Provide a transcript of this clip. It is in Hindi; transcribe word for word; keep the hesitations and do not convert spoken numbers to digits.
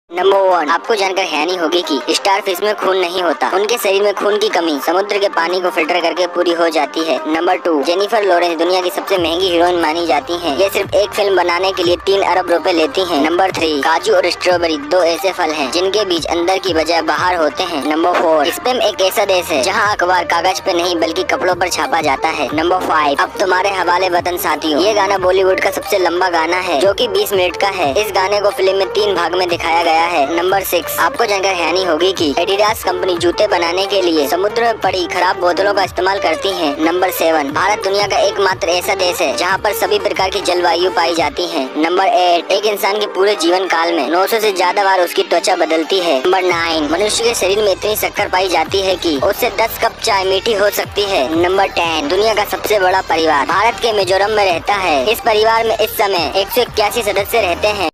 नंबर वन, आपको जानकर हैरानी होगी कि स्टार फिश में खून नहीं होता। उनके शरीर में खून की कमी समुद्र के पानी को फिल्टर करके पूरी हो जाती है। नंबर टू, जेनिफर लॉरेंस दुनिया की सबसे महंगी हीरोइन मानी जाती हैं। ये सिर्फ एक फिल्म बनाने के लिए तीन अरब रुपए लेती हैं। नंबर थ्री, काजू और स्ट्रॉबेरी दो ऐसे फल हैं जिनके बीज अंदर की बजाय बाहर होते हैं। नंबर फोर, स्पेन एक ऐसा देश है जहाँ अखबार कागज पे नहीं बल्कि कपड़ों पर छापा जाता है। नंबर फाइव, अब तुम्हारे हवाले वतन साथियों, ये गाना बॉलीवुड का सबसे लंबा गाना है जो की बीस मिनट का है। इस गाने को फिल्म में तीन भाग में दिखाया गया है। नंबर सिक्स, आपको जानकर हैरानी होगी कि एडिडास कंपनी जूते बनाने के लिए समुद्र में पड़ी खराब बोतलों का इस्तेमाल करती है। नंबर सेवन, भारत दुनिया का एकमात्र ऐसा देश है जहाँ पर सभी प्रकार की जलवायु पाई जाती है। नंबर एट, एक इंसान के पूरे जीवन काल में नौ सौ से ज्यादा बार उसकी त्वचा बदलती है। नंबर नाइन, मनुष्य के शरीर में इतनी शक्कर पाई जाती है कि उससे दस कप चाय मीठी हो सकती है। नंबर टेन, दुनिया का सबसे बड़ा परिवार भारत के मिजोरम में रहता है। इस परिवार में इस समय एक सौ इक्यासी सदस्य रहते हैं।